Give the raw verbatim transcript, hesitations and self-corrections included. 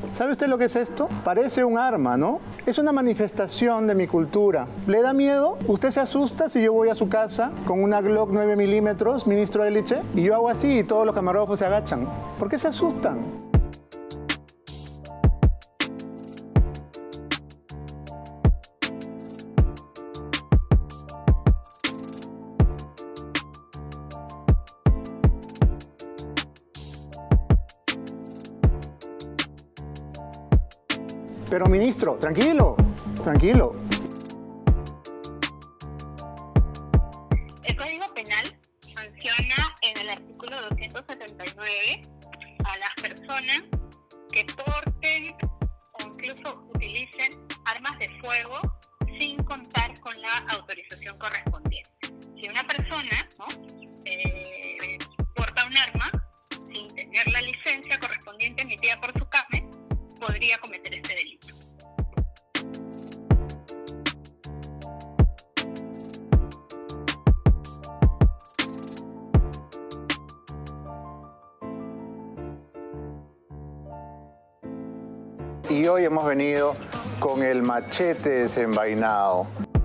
¿Sabe usted lo que es esto? Parece un arma, ¿no? Es una manifestación de mi cultura. ¿Le da miedo? ¿Usted se asusta si yo voy a su casa con una Glock nueve milímetros, ministro Eliche? Y yo hago así y todos los camarógrafos se agachan. ¿Por qué se asustan? Pero, ministro, tranquilo, tranquilo. El Código Penal sanciona en el artículo doscientos setenta y nueve a las personas que porten o incluso utilicen armas de fuego sin contar con la autorización correspondiente. Si una persona, ¿no?, eh, porta un arma sin tener la licencia correspondiente emitida por su C A M E, podría cometer este delito. Y hoy hemos venido con el machete desenvainado.